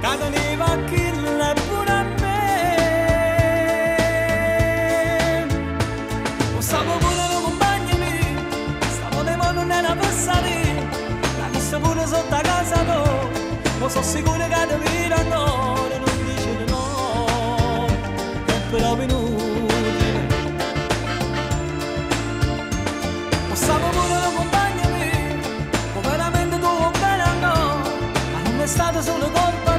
cadeva kill pure a me. Lo stavo pure lo compagni miei, stavo nei mano nella passati, la lista pure sotto a casa tua, ma sono sicuro che ti vira ancora, non dice di no, è però inutile. Lo stavo pure lo compagni miei, ma veramente tu bene no, ma non è stato solo colpa